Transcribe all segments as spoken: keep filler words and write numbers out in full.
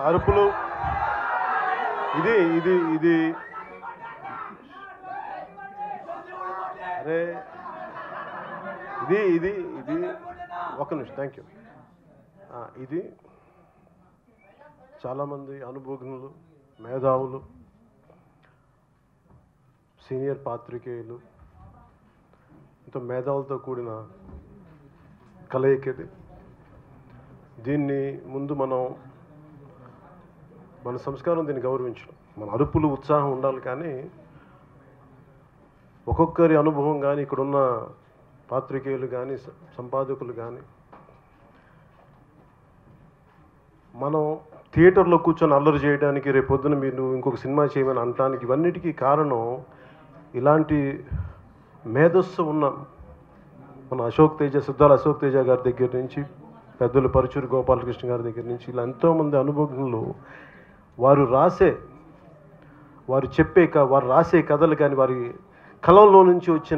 అరుపులు ఇది ఇది ఇది అరే ఇది ఇది ఇది ఒక నిమిషం థ్యాంక్ యూ. ఇది చాలామంది అనుభవజ్ఞులు, మేధావులు, సీనియర్ పాత్రికేయులు, ఇంత మేధావులతో కూడిన కలయికది. దీన్ని ముందు మనం మన సంస్కారం దీన్ని గౌరవించడం. మన అరుపులు ఉత్సాహం ఉండాలి, కానీ ఒక్కొక్కరి అనుభవం కానీ ఇక్కడున్న పాత్రికేయులు కానీ సంపాదకులు కానీ మనం థియేటర్లో కూర్చొని అల్లరి చేయడానికి, రేపు పొద్దున మీరు ఇంకొక సినిమా చేయమని అనటానికి, ఇవన్నిటికీ కారణం ఇలాంటి మేధస్సు ఉన్న మన అశోక్ తేజ, సిద్ధాల అశోక్ తేజ గారి దగ్గర నుంచి పెద్దలు పరుచూరి గోపాలకృష్ణ గారి దగ్గర నుంచి ఇలా ఎంతోమంది అనుభవజ్ఞులు వారు రాసే వారు చెప్పే వారు రాసే కథలు కానీ వారి కలంలో నుంచి వచ్చిన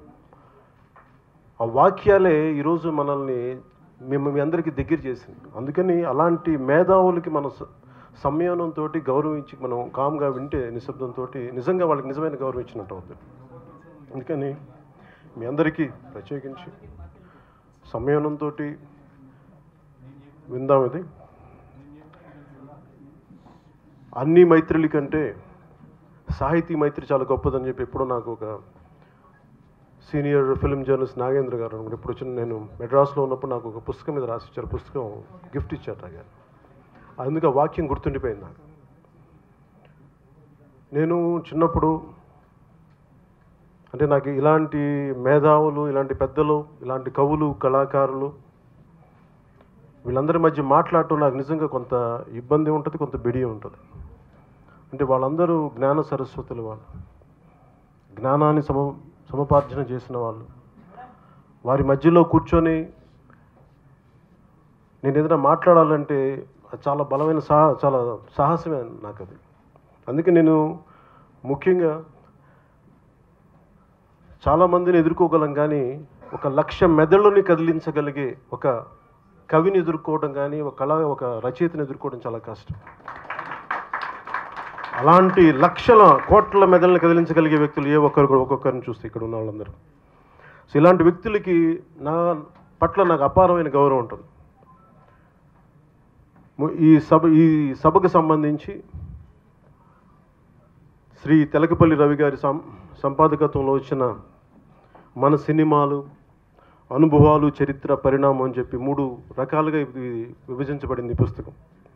ఆ వాక్యాలే ఈరోజు మనల్ని మేము మీ అందరికీ దగ్గర చేసింది. అందుకని అలాంటి మేధావులకి మన సంయమనంతో గౌరవించి మనం కామ్గా వింటే నిశ్శబ్దంతో నిజంగా వాళ్ళకి నిజమైన గౌరవం ఇచ్చినట్టు అవుతుంది. అందుకని మీ అందరికీ ప్రత్యేకించి సంయమనంతో విందాం. ఇది అన్ని మైత్రుల కంటే సాహితీ మైత్రి చాలా గొప్పదని చెప్పి ఎప్పుడో నాకు ఒక సీనియర్ ఫిల్మ్ జర్నలిస్ట్ నాగేంద్ర గారు అనుకుంటే ఇప్పుడు వచ్చిన నేను మెడ్రాస్లో ఉన్నప్పుడు నాకు ఒక పుస్తకం మీద రాసి ఇచ్చారు, పుస్తకం గిఫ్ట్ ఇచ్చారు నాగారు. అందుకు ఆ వాక్యం గుర్తుండిపోయింది నాకు. నేను చిన్నప్పుడు అంటే నాకు ఇలాంటి మేధావులు, ఇలాంటి పెద్దలు, ఇలాంటి కవులు, కళాకారులు వీళ్ళందరి మధ్య మాట్లాడటం నాకు నిజంగా కొంత ఇబ్బంది ఉంటుంది, కొంత బిడియం ఉంటుంది. అంటే వాళ్ళందరూ జ్ఞాన సరస్వతులు, వాళ్ళు జ్ఞానాన్ని సమ సమపార్జన చేసిన వాళ్ళు. వారి మధ్యలో కూర్చొని నేను ఏదైనా మాట్లాడాలంటే చాలా బలమైన సాహ చాలా సాహసమే నాకు అది. అందుకే నేను ముఖ్యంగా చాలామందిని ఎదుర్కోగలం, కానీ ఒక లక్ష మెదళ్ళని కదిలించగలిగే ఒక కవిని ఎదుర్కోవడం కానీ ఒక కళ ఒక రచయితని ఎదుర్కోవడం చాలా కష్టం. అలాంటి లక్షల కోట్ల మెదళ్ళని కదిలించగలిగే వ్యక్తులు ఏ ఒక్కరు కూడా ఒక్కొక్కరిని చూస్తే ఇక్కడ ఉన్న వాళ్ళందరూ. సో ఇలాంటి వ్యక్తులకి నా పట్ల నాకు అపారమైన గౌరవం ఉంటుంది. ఈ సభ ఈ సభకు సంబంధించి శ్రీ తెలకపల్లి రవి గారి సం సంపాదకత్వంలో వచ్చిన మన సినిమాలు, అనుభవాలు, చరిత్ర, పరిణామం అని చెప్పి మూడు రకాలుగా ఇది విభజించబడింది ఈ పుస్తకం.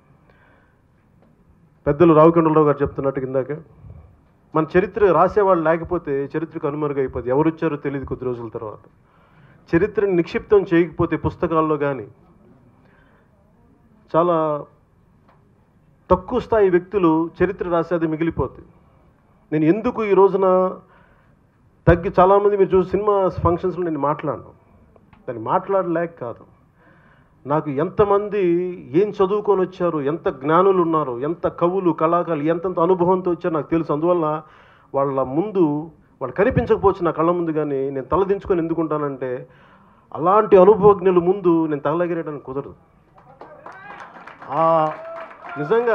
పెద్దలు రావికొండలరావు గారు చెప్తున్నట్టు కిందాక మన చరిత్ర రాసేవాళ్ళు లేకపోతే చరిత్రకు అనుమరుగైపోతుంది. ఎవరు వచ్చారో తెలియదు కొద్ది రోజుల తర్వాత. చరిత్రను నిక్షిప్తం చేయకపోతే పుస్తకాల్లో కానీ చాలా తక్కువ స్థాయి వ్యక్తులు చరిత్ర రాసేది మిగిలిపోతుంది. నేను ఎందుకు ఈ రోజున తగ్గి చాలామంది మీరు చూసి సినిమా ఫంక్షన్స్లో నేను మాట్లాడను, దాన్ని మాట్లాడలేక కాదు. నాకు ఎంతమంది ఏం చదువుకొని వచ్చారు, ఎంత జ్ఞానులు ఉన్నారు, ఎంత కవులు, కళాకారులు ఎంతంత అనుభవంతో వచ్చారో నాకు తెలుసు. అందువల్ల వాళ్ళ ముందు వాళ్ళు కనిపించకపోవచ్చు నా కళ్ళ ముందు, కానీ నేను తలదించుకొని ఎందుకుంటానంటే అలాంటి అనుభవజ్ఞుల ముందు నేను తలగిరేయడానికి కుదరదు. నిజంగా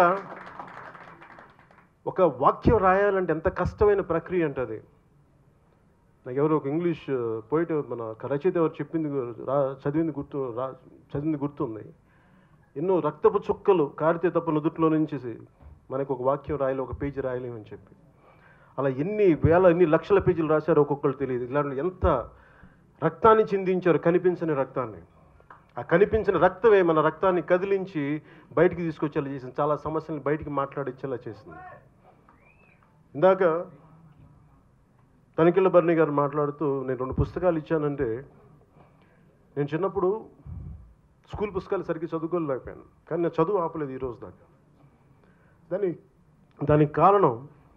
ఒక వాక్యం రాయాలంటే ఎంత కష్టమైన ప్రక్రియ అంటే అది. నాకు ఎవరు ఒక ఇంగ్లీష్ పోయిట్ మన రచయిత ఎవరు చెప్పింది రా చదివింది గుర్తు రా చదివింది గుర్తుంది. ఎన్నో రక్తపు చుక్కలు కారితే తప్ప నుదుట్లో నుంచి మనకు ఒక వాక్యం రాయాలి, ఒక పేజీ రాయలేమని చెప్పి అలా ఎన్ని వేల ఎన్ని లక్షల పేజీలు రాశారో ఒక్కొక్కరు తెలియదు. ఇలాంటి ఎంత రక్తాన్ని చిందించారు, కనిపించని రక్తాన్ని. ఆ కనిపించిన రక్తమే మన రక్తాన్ని కదిలించి బయటికి తీసుకొచ్చేలా చేసింది, చాలా సమస్యలను బయటికి మాట్లాడించేలా చేసింది. ఇందాక తనికెళ్ళ భరణి గారు మాట్లాడుతూ నేను రెండు పుస్తకాలు ఇచ్చానంటే, నేను చిన్నప్పుడు స్కూల్ పుస్తకాలు సరిగ్గా చదువుకోలేకపోయాను, కానీ నేను చదువు ఆపలేదు ఈరోజు దాకా. దాని దానికి కారణం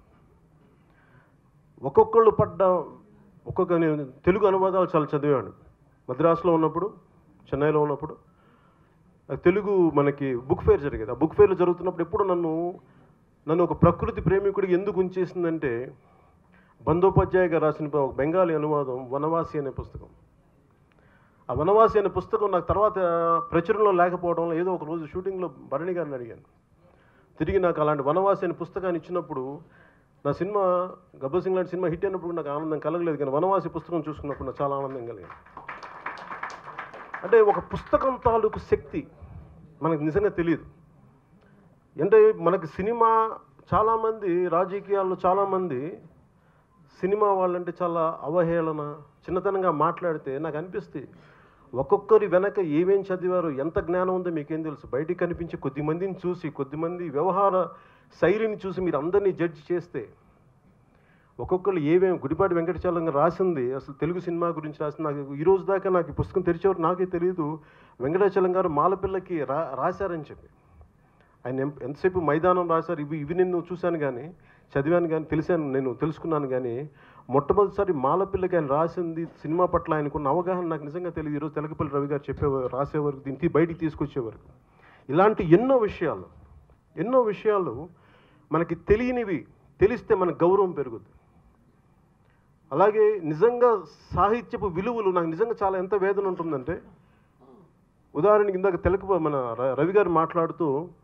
ఒక్కొక్కళ్ళు పడ్డ ఒక్కొక్క నేను తెలుగు అనువాదాలు చాలా చదివాను. మద్రాసులో ఉన్నప్పుడు, చెన్నైలో ఉన్నప్పుడు తెలుగు మనకి బుక్ ఫేర్ జరిగేది. ఆ బుక్ ఫేర్లు జరుగుతున్నప్పుడు ఎప్పుడు నన్ను నన్ను ఒక ప్రకృతి ప్రేమికుడికి ఎందుకు ఉంచేసిందంటే, బందోపాధ్యాయ గారు రాసిన ఒక బెంగాలీ అనువాదం వనవాసి అనే పుస్తకం. ఆ వనవాసి అనే పుస్తకం నాకు తర్వాత ప్రచురణలో లేకపోవడం, ఏదో ఒక రోజు షూటింగ్లో భరణి గారిని అడిగాను, తిరిగి నాకు అలాంటి వనవాసి అనే పుస్తకాన్ని ఇచ్చినప్పుడు నా సినిమా గబ్బర్ సింగ్ లాంటి సినిమా హిట్ అయినప్పుడు నాకు ఆనందం కలగలేదు, కానీ వనవాసి పుస్తకం చూసుకున్నప్పుడు నాకు చాలా ఆనందం కలిగింది. అంటే ఒక పుస్తకం తాలూకు శక్తి మనకు నిజంగా తెలియదు. అంటే మనకి సినిమా చాలామంది రాజకీయాల్లో చాలామంది సినిమా వాళ్ళంటే చాలా అవహేళన చిన్నతనంగా మాట్లాడితే నాకు అనిపిస్తుంది ఒక్కొక్కరి వెనక ఏమేం చదివారు, ఎంత జ్ఞానం ఉందో మీకేం తెలుసు. బయటికి కనిపించే కొద్దిమందిని చూసి, కొద్దిమంది వ్యవహార శైలిని చూసి మీరు అందరినీ జడ్జి చేస్తే ఒక్కొక్కరు ఏమేమి గుడిపాటి వెంకటచలం గారు రాసింది అసలు తెలుగు సినిమా గురించి రాసింది. నాకు ఈ రోజు దాకా నాకు ఈ పుస్తకం తెరిచేవారు నాకే తెలియదు వెంకటచలం గారు మాలపిల్లకి రా రాశారని చెప్పి. ఆయన ఎంతసేపు మైదానం రాశారు, ఇవి ఇవి నేను చూశాను కానీ చదివాను కానీ తెలిసాను, నేను తెలుసుకున్నాను కానీ మొట్టమొదటిసారి మాలపిల్లకి ఆయన రాసింది సినిమా పట్ల ఆయనకున్న అవగాహన నాకు నిజంగా తెలియదు. ఈరోజు తెలకపల్లి రవి గారు చెప్పేవారు, రాసేవారు, దీనికి బయటికి తీసుకొచ్చేవారు. ఇలాంటి ఎన్నో విషయాలు ఎన్నో విషయాలు మనకి తెలియనివి తెలిస్తే మనకు గౌరవం పెరుగుద్ది. అలాగే నిజంగా సాహిత్యపు విలువలు నాకు నిజంగా చాలా ఎంత వేదన ఉంటుందంటే, ఉదాహరణకి ఇందాక తెలక మన రవి గారు మాట్లాడుతూ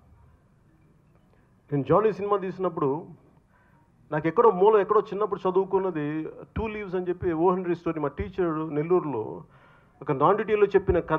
నేను జానీ సినిమా తీసినప్పుడు నాకు ఎక్కడో మూల ఎక్కడో చిన్నప్పుడు చదువుకున్నది టూ లీవ్స్ అని చెప్పి ఓ హండ్రెడ్ స్టోరీ మా టీచర్ నెల్లూరులో ఒక నాన్ డీటెయిల్లో చెప్పిన కథ.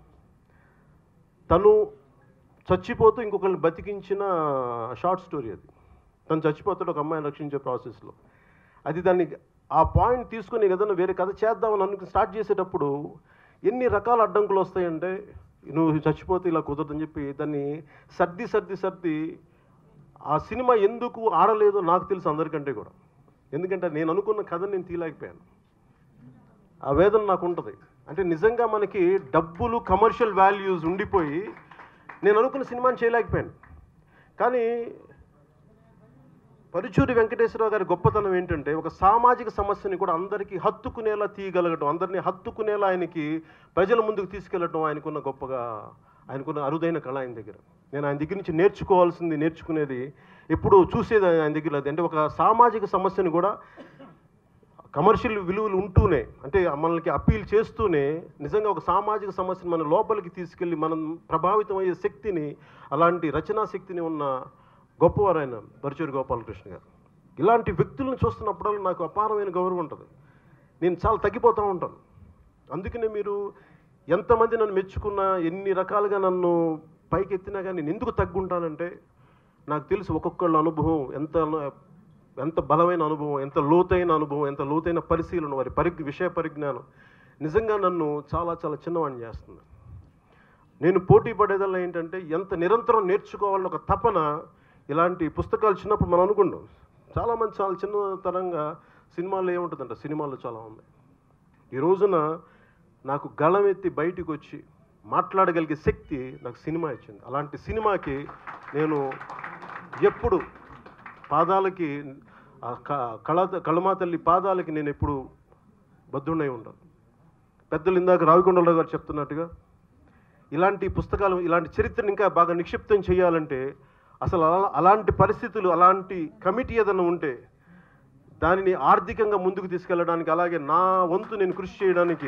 తను చచ్చిపోతూ ఇంకొకరిని బతికించిన షార్ట్ స్టోరీ అది. తను చచ్చిపోతాడు ఒక అమ్మాయిని రక్షించే ప్రాసెస్లో. అది దాన్ని ఆ పాయింట్ తీసుకొని నేను ఏదైనా వేరే కథ చేద్దామని అనుకుని స్టార్ట్ చేసేటప్పుడు ఎన్ని రకాల అడ్డంకులు వస్తాయంటే, నువ్వు చచ్చిపోతే ఇలా కుదరదని చెప్పి దాన్ని సర్ది సర్ది సర్ది ఆ సినిమా ఎందుకు ఆడలేదో నాకు తెలుసు అందరికంటే కూడా. ఎందుకంటే నేను అనుకున్న కథను నేను తీయలేకపోయాను. ఆ వేదన నాకు ఉంటుంది. అంటే నిజంగా మనకి డబ్బులు కమర్షియల్ వాల్యూస్ ఉండిపోయి నేను అనుకున్న సినిమాని చేయలేకపోయాను. కానీ పరుచూరి వెంకటేశ్వరరావు గారి గొప్పతనం ఏంటంటే ఒక సామాజిక సమస్యని కూడా అందరికీ హత్తుకునేలా తీయగలగటం, అందరినీ హత్తుకునేలా ఆయనకి ప్రజల ముందుకు తీసుకెళ్ళటం ఆయనకున్న గొప్పగా ఆయనకున్న అరుదైన కళ ఆయన దగ్గర. నేను ఆయన దగ్గర నుంచి నేర్చుకోవాల్సింది నేర్చుకునేది ఎప్పుడు చూసేది ఆయన దగ్గర అది. అంటే ఒక సామాజిక సమస్యను కూడా కమర్షియల్ విలువలు ఉంటూనే, అంటే మనకి అప్పీల్ చేస్తూనే నిజంగా ఒక సామాజిక సమస్యను మన లోపలికి తీసుకెళ్ళి మనం ప్రభావితం అయ్యే శక్తిని, అలాంటి రచనా శక్తిని ఉన్న గొప్పవారు ఆయన పరుచూరి గోపాలకృష్ణ గారు. ఇలాంటి వ్యక్తులను చూస్తున్నప్పుడల్లా నాకు అపారమైన గౌరవం ఉంటుంది. నేను చాలా తగ్గిపోతూ ఉంటాను. అందుకనే మీరు ఎంతమంది నన్ను మెచ్చుకున్నా, ఎన్ని రకాలుగా నన్ను పైకెత్తినా కానీ నేను ఎందుకు తగ్గుంటానంటే నాకు తెలుసు ఒక్కొక్కళ్ళ అనుభవం ఎంత ఎంత బలమైన అనుభవం, ఎంత లోతైన అనుభవం, ఎంత లోతైన పరిశీలన, వారి పరి విషయ పరిజ్ఞానం నిజంగా నన్ను చాలా చాలా చిన్నవాడిని చేస్తుంది. నేను పోటీ పడేదల్లా ఏంటంటే ఎంత నిరంతరం నేర్చుకోవాలని ఒక తపన. ఇలాంటి పుస్తకాలు చిన్నప్పుడు మనం అనుకుంటాం, చాలామంది చాలా చిన్నతరంగా సినిమాల్లో ఏముంటుందంట, సినిమాల్లో చాలా ఉన్నాయి. ఈ రోజున నాకు గళం ఎత్తి బయటికి వచ్చి మాట్లాడగలిగే శక్తి నాకు సినిమా ఇచ్చింది. అలాంటి సినిమాకి నేను ఎప్పుడు పాదాలకి కళ కళమా తల్లి పాదాలకి నేను ఎప్పుడు బద్దుండై ఉంటాను. పెద్దలు ఇందాక రావికొండలరావు గారు చెప్తున్నట్టుగా ఇలాంటి పుస్తకాలు, ఇలాంటి చరిత్రను ఇంకా బాగా నిక్షిప్తం చేయాలంటే అసలు అలా అలాంటి పరిస్థితులు, అలాంటి కమిటీ ఏదైనా ఉంటే దానిని ఆర్థికంగా ముందుకు తీసుకెళ్ళడానికి, అలాగే నా వంతు నేను కృషి చేయడానికి.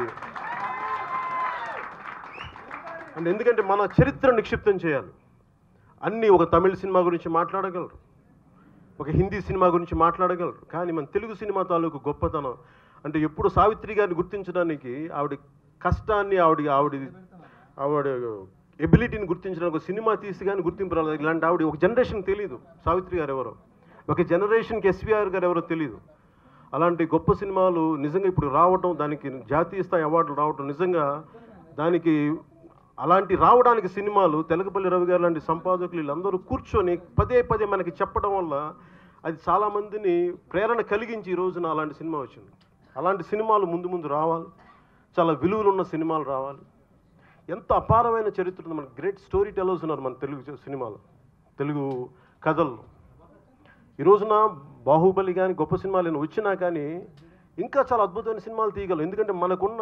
అంటే ఎందుకంటే మన చరిత్ర నిక్షిప్తం చేయాలి. అన్నీ ఒక తమిళ సినిమా గురించి మాట్లాడగలరు, ఒక హిందీ సినిమా గురించి మాట్లాడగలరు, కానీ మన తెలుగు సినిమా తాలూకు గొప్పతనం అంటే ఎప్పుడు సావిత్రి గారిని గుర్తించడానికి, ఆవిడ కష్టాన్ని, ఆవిడ ఆవిడ ఆవిడ ఎబిలిటీని గుర్తించడానికి ఒక సినిమా తీసి కానీ గుర్తింపు రాలేదు. ఇలాంటి ఆవిడ ఒక జనరేషన్ తెలియదు సావిత్రి గారు ఎవరో, ఒక జనరేషన్కి ఎస్విఆర్ గారు ఎవరో తెలియదు. అలాంటి గొప్ప సినిమాలు నిజంగా ఇప్పుడు రావటం, దానికి జాతీయ స్థాయి అవార్డులు రావటం, నిజంగా దానికి అలాంటి రావడానికి సినిమాలు తెలకపల్లి రవి గారు లాంటి సంపాదకులు వీళ్ళందరూ కూర్చొని పదే పదే మనకి చెప్పడం వల్ల అది చాలామందిని ప్రేరణ కలిగించి ఈ రోజున అలాంటి సినిమా వచ్చింది. అలాంటి సినిమాలు ముందు ముందు రావాలి, చాలా విలువలు ఉన్న సినిమాలు రావాలి. ఎంత అపారమైన చరిత్ర ఉంది, మనకి గ్రేట్ స్టోరీ టెలర్స్ ఉన్నారు మన తెలుగు సినిమాలు, తెలుగు కథల్లో. ఈ రోజున బాహుబలి కానీ గొప్ప సినిమాలు వచ్చినా కానీ ఇంకా చాలా అద్భుతమైన సినిమాలు తీయగలం. ఎందుకంటే మనకున్న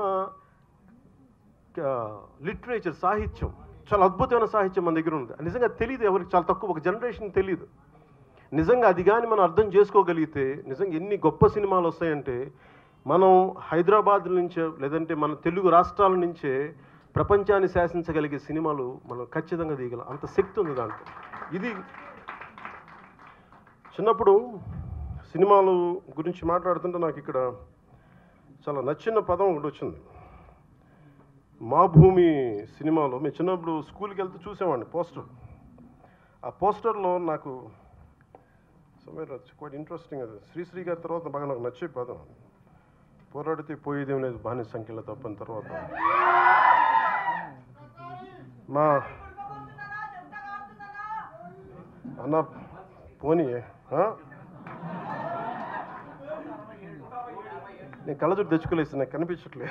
లిటరేచర్, సాహిత్యం, చాలా అద్భుతమైన సాహిత్యం మన దగ్గర ఉంది. నిజంగా తెలియదు ఎవరికి, చాలా తక్కువ, ఒక జనరేషన్ తెలియదు. నిజంగా అది కానీ మనం అర్థం చేసుకోగలిగితే నిజంగా ఎన్ని గొప్ప సినిమాలు వస్తాయంటే మనం హైదరాబాద్ నుంచే లేదంటే మన తెలుగు రాష్ట్రాల నుంచే ప్రపంచాన్ని శాసించగలిగే సినిమాలు మనం ఖచ్చితంగా తీయగలం. అంత శక్తి ఉంది దాంట్లో. ఇది చిన్నప్పుడు సినిమాలు గురించి మాట్లాడుతుంటే నాకు ఇక్కడ చాలా నచ్చిన పదం ఒకటి వచ్చింది. మా భూమి సినిమాలో మేము చిన్నప్పుడు స్కూల్కి వెళ్తే చూసేవాడిని పోస్టర్. ఆ పోస్టర్లో నాకు సమయం క్వైట్ ఇంట్రెస్టింగ్. అది శ్రీశ్రీ గారి తర్వాత బాగా నాకు నచ్చే పదం. పోరాడితే పోయేదేం లేదు బానిస సంఖ్యలో తప్పని తర్వాత మా అన్న పోనీ నేను కళ్ళజోడు తెచ్చుకోలేదు, నాకు కనిపించట్లేదు.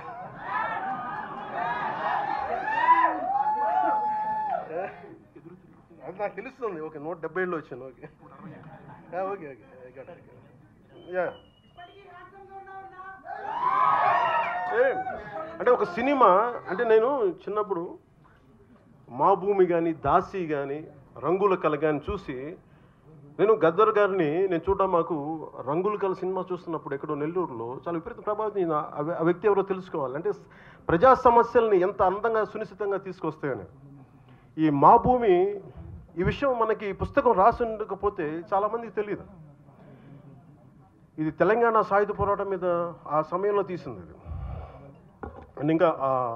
అది నాకు తెలుస్తుంది. ఓకే, నూట డెబ్బై ఏళ్ళు వచ్చాను. ఓకే ఓకే ఓకే యా అంటే ఒక సినిమా అంటే నేను చిన్నప్పుడు మా భూమి కానీ దాసి కానీ రంగుల కళ కానీ చూసి నేను గద్దర్ గారిని నేను చూడడం మాకు రంగుల కళ సినిమా చూస్తున్నప్పుడు ఎక్కడో నెల్లూరులో చాలా విపరీత ప్రభావితం. ఆ వ్యక్తి ఎవరో తెలుసుకోవాలి. అంటే ప్రజా సమస్యల్ని ఎంత అందంగా సునిశ్చితంగా తీసుకొస్తాయని. ఈ మా భూమి ఈ విషయం మనకి పుస్తకం రాసి ఉండకపోతే చాలామందికి తెలియదు. ఇది తెలంగాణ సాయుధ పోరాటం మీద ఆ సమయంలో తీసింది ఇది. అండ్ ఇంకా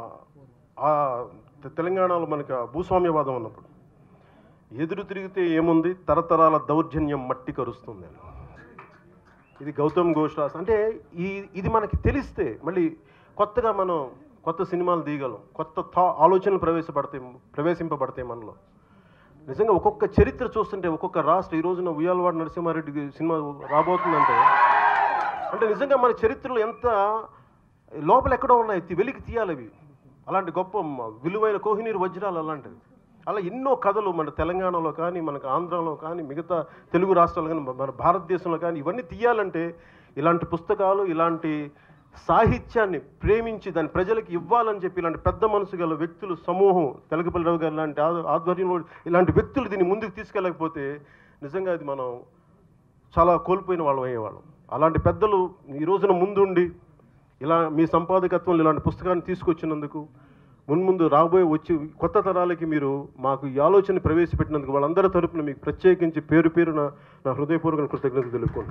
తెలంగాణలో మనకి భూస్వామ్యవాదం ఉన్నప్పుడు ఎదురు తిరిగితే ఏముంది తరతరాల దౌర్జన్యం మట్టి కరుస్తుంది. ఇది గౌతమ్ ఘోష్ రాస్. అంటే ఈ ఇది మనకి తెలిస్తే మళ్ళీ కొత్తగా మనం కొత్త సినిమాలు తీయగలం, కొత్త థా ఆలోచనలు ప్రవేశపడతాయి ప్రవేశింపబడతాయి మనలో. నిజంగా ఒక్కొక్క చరిత్ర చూస్తుంటే ఒక్కొక్క రాష్ట్రం ఈ రోజున ఉయ్యాలవాడ నరసింహారెడ్డి సినిమా రాబోతుందంటే అంటే నిజంగా మన చరిత్రలో ఎంత లోపల ఎక్కడో ఉన్నాయి, వెలికి తీయాలి అవి. అలాంటి గొప్ప విలువైన కోహినీరు వజ్రాలు అలాంటివి. అలా ఎన్నో కథలు మన తెలంగాణలో కానీ మనకు ఆంధ్రాలో కానీ మిగతా తెలుగు రాష్ట్రాలు కానీ మన భారతదేశంలో కానీ ఇవన్నీ తీయాలంటే ఇలాంటి పుస్తకాలు ఇలాంటి సాహిత్యాన్ని ప్రేమించి దాన్ని ప్రజలకు ఇవ్వాలని చెప్పి ఇలాంటి పెద్ద మనసు గల వ్యక్తులు సమూహం తెలగపల్లి రావు గారు లాంటి ఆధ్వర్యంలో ఇలాంటి వ్యక్తులు దీన్ని ముందుకు తీసుకెళ్ళకపోతే నిజంగా అది మనం చాలా కోల్పోయిన వాళ్ళం అయ్యేవాళ్ళం. అలాంటి పెద్దలు ఈ రోజున ముందుండి ఇలా మీ సంపాదకత్వంలో ఇలాంటి పుస్తకాన్ని తీసుకొచ్చినందుకు మున్ముందు రాబోయే వచ్చి కొత్త తరాలకి మీరు మాకు ఈ ఆలోచన ప్రవేశపెట్టినందుకు వాళ్ళందరి తరపున మీకు ప్రత్యేకించి పేరు పేరున నా హృదయపూర్వక కృతజ్ఞతలు తెలుపుకుంటాను.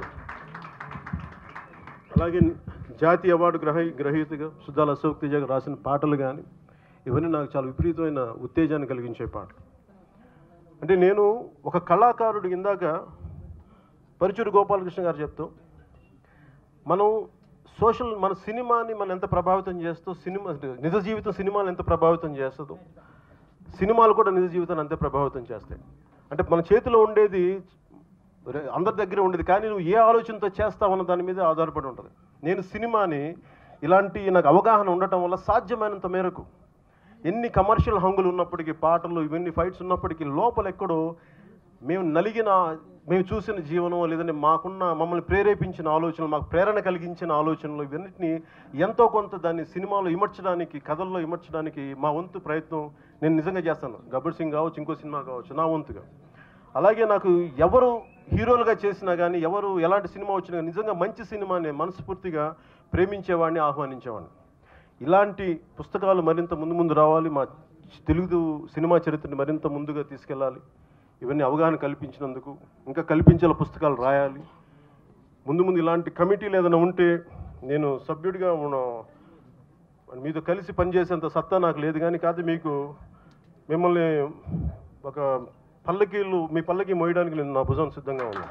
అలాగే జాతీయ అవార్డు గ్రహ గ్రహీతగా సుద్దాల అశోక్ తేజ గారు రాసిన పాటలు కానీ ఇవన్నీ నాకు చాలా విపరీతమైన ఉత్తేజాన్ని కలిగించే పాటలు. అంటే నేను ఒక కళాకారుడు ఇందాక పరుచూరి గోపాలకృష్ణ గారు చెప్తూ మనం సోషల్ మన సినిమాని మనం ఎంత ప్రభావితం చేస్తూ సినిమా నిజ జీవితం సినిమాలు ఎంత ప్రభావితం చేస్తుందో సినిమాలు కూడా నిజ జీవితాన్ని అంతే ప్రభావితం చేస్తాయి. అంటే మన చేతిలో ఉండేది అందరి దగ్గర ఉండేది, కానీ నువ్వు ఏ ఆలోచనతో చేస్తావన్న దాని మీద ఆధారపడి ఉంటుంది. నేను సినిమాని ఇలాంటి నాకు అవగాహన ఉండటం వల్ల సాధ్యమైనంత మేరకు ఎన్ని కమర్షియల్ హంగులు ఉన్నప్పటికీ పాటలు ఇవన్నీ ఫైట్స్ ఉన్నప్పటికీ లోపల ఎక్కడో మేము నలిగిన మేము చూసిన జీవనం లేదంటే మాకున్న మమ్మల్ని ప్రేరేపించిన ఆలోచనలు మాకు ప్రేరణ కలిగించిన ఆలోచనలు ఇవన్నిటిని ఎంతో కొంత దాన్ని సినిమాలో ఇమర్చడానికి కథల్లో ఇమర్చడానికి మా వంతు ప్రయత్నం నేను నిజంగా చేస్తాను. గబ్బర్ సింగ్ కావచ్చు ఇంకో సినిమా కావచ్చు నా వంతుగా. అలాగే నాకు ఎవరు హీరోలుగా చేసినా కానీ ఎవరు ఎలాంటి సినిమా వచ్చినా నిజంగా మంచి సినిమాని మనస్ఫూర్తిగా ప్రేమించేవాడిని ఆహ్వానించేవాడిని. ఇలాంటి పుస్తకాలు మరింత ముందు ముందు రావాలి, మా తెలుగు సినిమా చరిత్రని మరింత ముందుగా తీసుకెళ్ళాలి. ఇవన్నీ అవగాహన కల్పించినందుకు ఇంకా కల్పించాల పుస్తకాలు రాయాలి. ముందు ముందు ఇలాంటి కమిటీలు ఏదైనా ఉంటే నేను సభ్యుడిగా మీతో కలిసి పనిచేసేంత సత్తా నాకు లేదు, కానీ కాదు మీకు మిమ్మల్ని ఒక పల్లకీలు మీ పల్లకి మోయడానికి నేను నా భుజం సిద్ధంగా ఉన్నాను.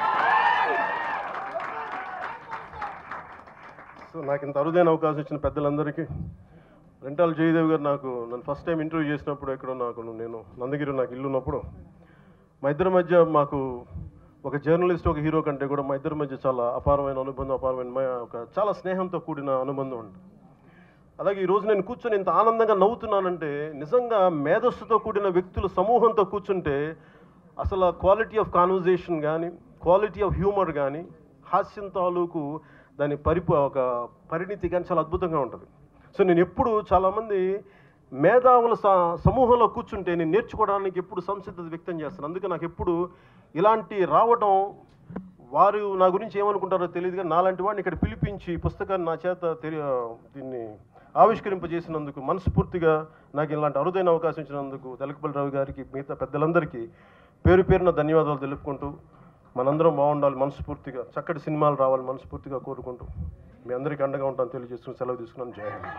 సో నాకు ఇంత అరుదైన అవకాశం ఇచ్చిన పెద్దలందరికీ, రెంటాల జయదేవ్ గారు నాకు నన్ను ఫస్ట్ టైం ఇంటర్వ్యూ చేసినప్పుడు ఎక్కడో నాకు నేను నందగిరి నాకు ఇల్లు ఉన్నప్పుడు మా ఇద్దరి మధ్య మాకు ఒక జర్నలిస్ట్ ఒక హీరో కంటే కూడా మా ఇద్దరి మధ్య చాలా అపారమైన అనుబంధం అపారమైన ఒక చాలా స్నేహంతో కూడిన అనుబంధం ఉంది. అలాగే ఈరోజు నేను కూర్చొని ఇంత ఆనందంగా నవ్వుతున్నానంటే నిజంగా మేధస్సుతో కూడిన వ్యక్తుల సమూహంతో కూర్చుంటే అసలు క్వాలిటీ ఆఫ్ కాన్వర్జేషన్ కానీ క్వాలిటీ ఆఫ్ హ్యూమర్ కానీ హాస్యం తాలూకు దాని పరిపు ఒక పరిణితి కానీ చాలా అద్భుతంగా ఉంటుంది. సో నేను ఎప్పుడు చాలామంది మేధావుల సమూహంలో కూర్చుంటే నేను నేర్చుకోవడానికి ఎప్పుడు సంసిద్ధత వ్యక్తం చేస్తాను. అందుకే నాకు ఎప్పుడు ఇలాంటి రావడం వారు నా గురించి ఏమనుకుంటారో తెలియదు, కానీ నాలాంటి వాడిని ఇక్కడ పిలిపించి పుస్తకాన్ని నా చేత తెలియ దీన్ని ఆవిష్కరింపజేసినందుకు మనస్ఫూర్తిగా నాకు ఇలాంటి అరుదైన అవకాశం ఇచ్చినందుకు తెలకపల్లి రావు గారికి మిగతా పెద్దలందరికీ పేరు పేరున ధన్యవాదాలు తెలుపుకుంటూ మనందరం బాగుండాలి మనస్ఫూర్తిగా, చక్కటి సినిమాలు రావాలి మనస్ఫూర్తిగా కోరుకుంటూ మీ అందరికీ అండగా ఉంటాను తెలియజేసుకుని సెలవు తీసుకున్నాను. జై హింద్.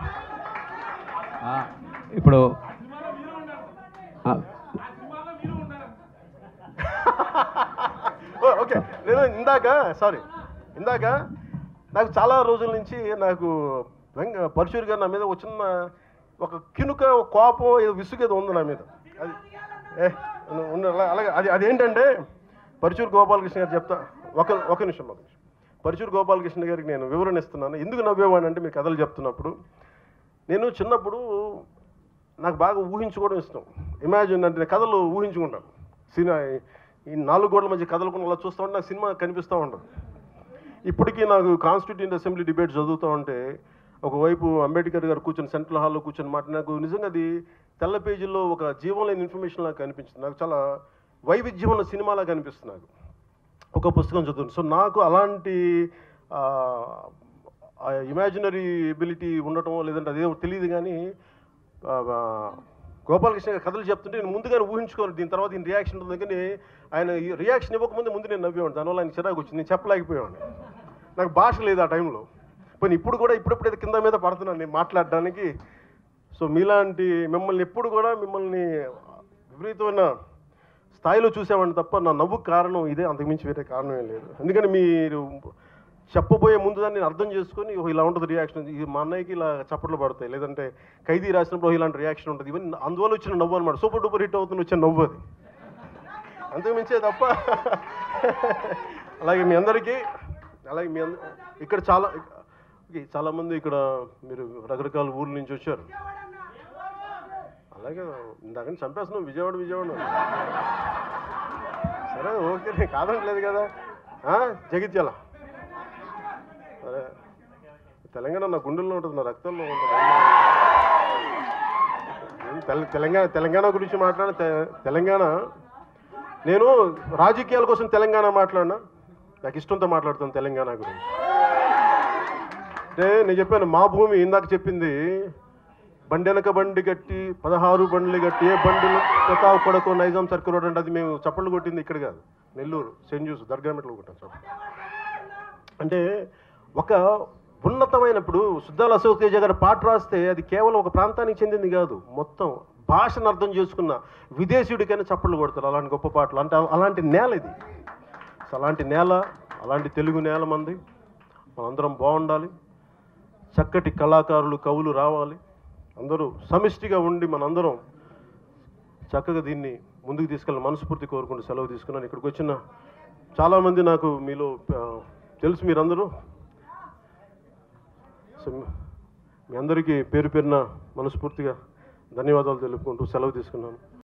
ఇప్పుడు ఓకే, నేను ఇందాక సారీ ఇందాక నాకు చాలా రోజుల నుంచి నాకు వెంక పరశురి గారు నా మీద ఒక చిన్న ఒక కినుక, ఒక కోపం, ఏదో విసుగేదో ఉంది నా మీద. అది ఏ అలాగే అది అదేంటంటే పరశురి గోపాలకృష్ణ గారు చెప్తా, ఒక ఒక నిమిషం ఒక నిమిషం పరశురి గోపాలకృష్ణ గారికి నేను వివరణ ఇస్తున్నాను. ఎందుకు నవ్వేవాడిని అంటే మీరు కథలు చెప్తున్నప్పుడు, నేను చిన్నప్పుడు నాకు బాగా ఊహించుకోవడం ఇష్టం. ఇమాజిన్ అంటే కథలు ఊహించుకుంటాను. సినిమా ఈ నాలుగు గోడల మధ్య కథలుకుని అలా చూస్తూ ఉంటే నాకు సినిమా కనిపిస్తూ ఉండదు. ఇప్పటికీ నాకు కాన్స్టిట్యూంట్ అసెంబ్లీ డిబేట్ చదువుతూ ఉంటే ఒకవైపు అంబేద్కర్ గారు కూర్చొని సెంట్రల్ హాల్లో కూర్చొని మాట, నాకు నిజంగా అది తెల్ల పేజీల్లో ఒక జీవం లేని ఇన్ఫర్మేషన్ లాగా కనిపించింది. నాకు చాలా వైవిధ్యం ఉన్న సినిమాలాగా కనిపిస్తుంది నాకు ఒక పుస్తకం చదువుతుంది. సో నాకు అలాంటి ఇమాజినరీ ఎబిలిటీ ఉండటం లేదంటే అదేమో తెలియదు, కానీ గోపాలకృష్ణ గారు కథలు చెప్తుంటే నేను ముందుగానే ఊహించుకోను దీని తర్వాత ఈయన రియాక్షన్ ఉంటుంది. కానీ ఆయన రియాక్షన్ ఇవ్వకముందే ముందు నేను నవ్వేవాడిని. దానివల్ల ఆయన చిరాకు వచ్చింది, నేను చెప్పలేకపోయాను. నాకు భాష లేదు ఆ టైంలో. పోనీ ఇప్పుడు కూడా ఇప్పుడెప్పుడైతే కింద మీద పడుతున్నాను నేను మాట్లాడడానికి. సో మీలాంటి మిమ్మల్ని ఎప్పుడు కూడా మిమ్మల్ని విపరీతమైన స్థాయిలో చూసేవాడిని తప్ప నా నవ్వుకు కారణం ఇదే, అంతకుమించి వేరే కారణం ఏం లేదు. ఎందుకని మీరు చెప్పబోయే ముందు దాన్ని నేను అర్థం చేసుకొని ఇలా ఉంటుంది రియాక్షన్, ఇది మా అన్నయ్యకి ఇలా చప్పట్లు పడతాయి, లేదంటే ఖైదీ రాసినప్పుడు ఇలాంటి రియాక్షన్ ఉంటుంది, ఇవన్నీ అందువల్ల వచ్చిన నవ్వు అనమాట. సూపర్ డూపర్ హిట్ అవుతుంది వచ్చిన నవ్వు అది, అంతకుమించే తప్ప. అలాగే మీ అందరికీ, అలాగే మీ అందరి ఇక్కడ చాలా చాలామంది ఇక్కడ మీరు రకరకాల ఊర్ల నుంచి వచ్చారు. అలాగే ఇందాకని చంపేస్తున్నాం విజయవాడ విజయవాడ సరే ఓకే కాదనట్లేదు కదా. జగిత్యాల సరే, తెలంగాణ నా గుండెల్లో ఉంటుంది, నా రక్తంలో ఉంటుంది. తెలంగాణ తెలంగాణ గురించి మాట్లాడిన తెలంగాణ నేను రాజకీయాల కోసం తెలంగాణ మాట్లాడినా, నాకు ఇష్టంతో మాట్లాడుతాను తెలంగాణ గురించి. అంటే నేను చెప్పాను మా భూమి, ఇందాక చెప్పింది బండెనక బండి కట్టి పదహారు బండ్లు కట్టి ఏ బండిలు ప్రతాప్ కొడకు నైజాం సర్కిల్ రోడ్ అంటే అది మేము చప్పట్లు కొట్టింది ఇక్కడ కాదు, నెల్లూరు సెంట్ జూస్ దర్గా మెట్లో కొట్టాం చప్పట్లు. అంటే ఒక ఉన్నతమైనప్పుడు సుద్దాల అశోక్ తేజ గారు పాట రాస్తే అది కేవలం ఒక ప్రాంతానికి చెందింది కాదు, మొత్తం భాషను అర్థం చేసుకున్న విదేశీయుడికైనా చప్పట్లు కొడతారు అలాంటి గొప్ప పాటలు. అంటే అలాంటి నేల ఇది, అలాంటి నేల, అలాంటి తెలుగు నేల మంది. మనందరం బాగుండాలి, చక్కటి కళాకారులు కవులు రావాలి, అందరూ సమిష్టిగా ఉండి మనందరం చక్కగా దీన్ని ముందుకు తీసుకెళ్ళి మనస్ఫూర్తి కోరుకుంటూ సెలవు తీసుకున్నాను. ఇక్కడికి వచ్చిన చాలామంది నాకు మీలో తెలుసు మీరందరూ. సో మీ అందరికీ పేరు పేరున మనస్ఫూర్తిగా ధన్యవాదాలు తెలుపుకుంటూ సెలవు తీసుకున్నాను.